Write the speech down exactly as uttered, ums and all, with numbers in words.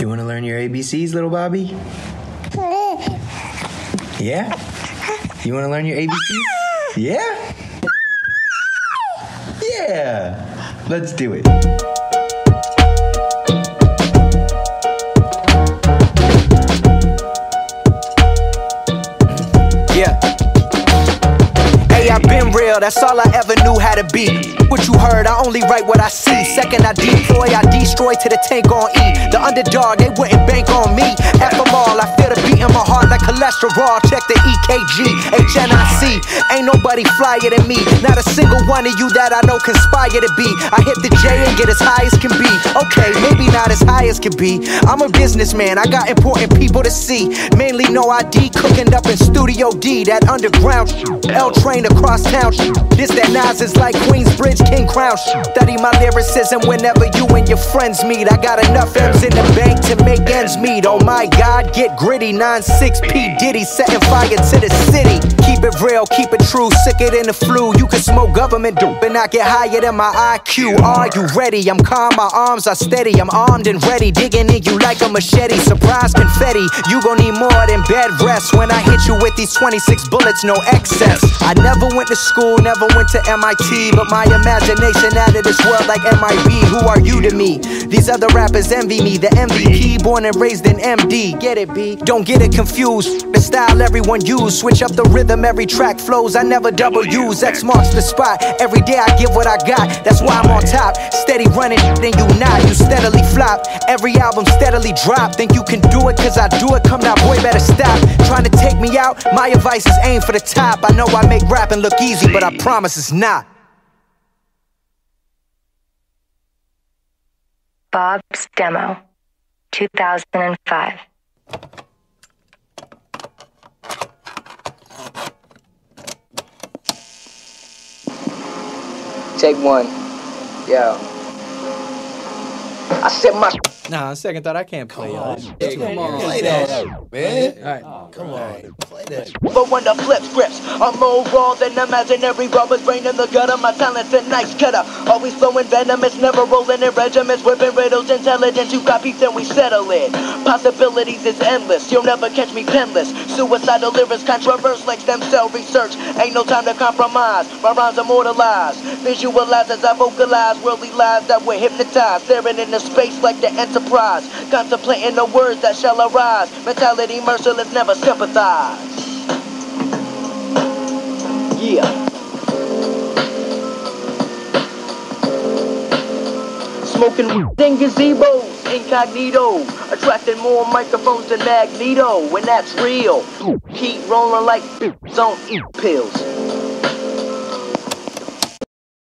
You want to learn your A B Cs, little Bobby? Yeah? You want to learn your A B Cs? Yeah? Yeah! Let's do it. Yeah. Hey, I've been real, that's all I ever knew how to be. What you heard, I only write what I see. Second, I deploy, I destroy to the tank on E. The underdog, they wouldn't bank on me. F them all, I feel the beat in my heart like cholesterol. Check the E K G, H N I C. Ain't nobody flyer than me. Not a single one of you that I know conspire to be. I hit the J and get as high as can be. Okay, maybe not as high as can be. I'm a businessman, I got important people to see. Mainly no I D, cooking up in Studio D. That underground L train across town. This that Nas is like Queensbridge, King Crown. Study my lyricism whenever you and your friends meet. I got enough M's in the bank to make ends meet. Oh my God, get gritty. nine six P Diddy setting fire to the city. Keep it real, keep it true, sicker than the flu. You can smoke government dope and I get higher than my I Q. Are you ready? I'm calm, my arms are steady. I'm armed and ready, digging in you like a machete. Surprise confetti, you gon' need more than bed rest. When I hit you with these twenty-six bullets, no excess. I never went to school, never went to M I T, but my imagination out of this world like M I B. Who are you to me? These other rappers envy me. The M V P, born and raised in M D. Get it, B? Don't get it confused. The style everyone use, switch up the rhythm, every track flows. I never double use. X marks the spot. Every day I give what I got. That's why I'm on top. Steady running, then you not. You steadily flop. Every album steadily drop. Think you can do it, cause I do it. Come now, boy, better stop. Trying to take me out. My advice is aim for the top. I know I make rapping look easy, but I promise it's not. Bob's Demo, two thousand five. Take one. Yo. I said my. Nah, on second thought, I can't play y'all. Hey, come on, play that shit, man. All right. Oh, come on, play that shit. But when the flip scripts are more raw than imaginary robbers, brain in the gutter, my talent's a nice cutter. Always flowing venomous, never rolling in regiments, whipping riddles, intelligent, you got beats and we settle it. Possibilities is endless, you'll never catch me penless. Suicidal lyrics, controversial like stem cell research. Ain't no time to compromise, my rhymes immortalized. Visualize as I vocalize worldly lies that were hypnotized. Staring into space like the Enterprise, contemplating the words that shall arise. Mentality merciless, never sympathize. Yeah. Smoking in gazebos, incognito, attracting more microphones than Magneto, and that's real. Keep rolling like don't eat pills.